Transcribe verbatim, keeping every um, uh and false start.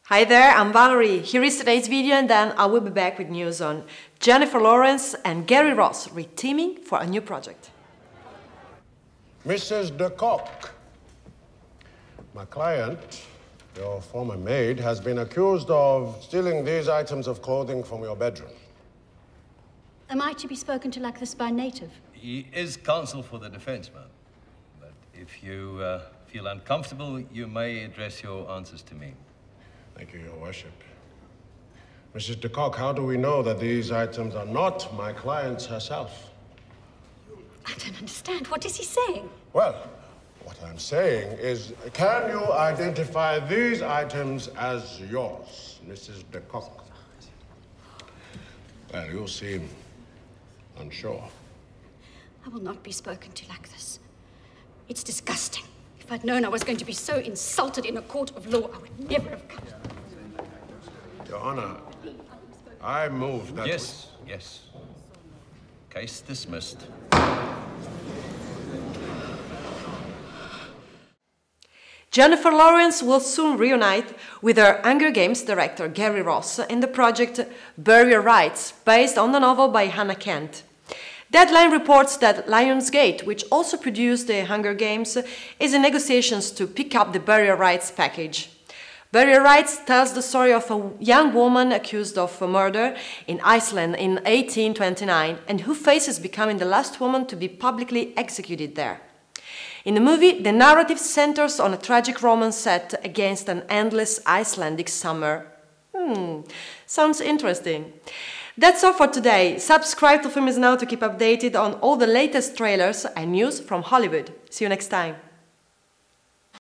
Hi there, I'm Valerie. Here is today's video and then I will be back with news on Jennifer Lawrence and Gary Ross re-teaming for a new project. Missus de Kock, my client, your former maid, has been accused of stealing these items of clothing from your bedroom. Am I to be spoken to like this by a native? He is counsel for the defense, ma'am. But if you uh, feel uncomfortable, you may address your answers to me. Thank you, Your Worship. Missus de Kock, how do we know that these items are not my client's herself? I don't understand. What is he saying? Well, what I'm saying is, can you identify these items as yours, Missus de Kock? Well, you seem unsure. I will not be spoken to like this. It's disgusting. If I'd known I was going to be so insulted in a court of law, I would never have come. Your Honor, I move that... Yes, yes. Case dismissed. Jennifer Lawrence will soon reunite with her Hunger Games director Gary Ross in the project Burial Rites, based on the novel by Hannah Kent. Deadline reports that Lionsgate, which also produced the Hunger Games, is in negotiations to pick up the Burial Rites package. Burial Rites tells the story of a young woman accused of murder in Iceland in eighteen twenty-nine and who faces becoming the last woman to be publicly executed there. In the movie, the narrative centers on a tragic romance set against an endless Icelandic summer. Hmm, sounds interesting. That's all for today. Subscribe to Film Is Now to keep updated on all the latest trailers and news from Hollywood. See you next time.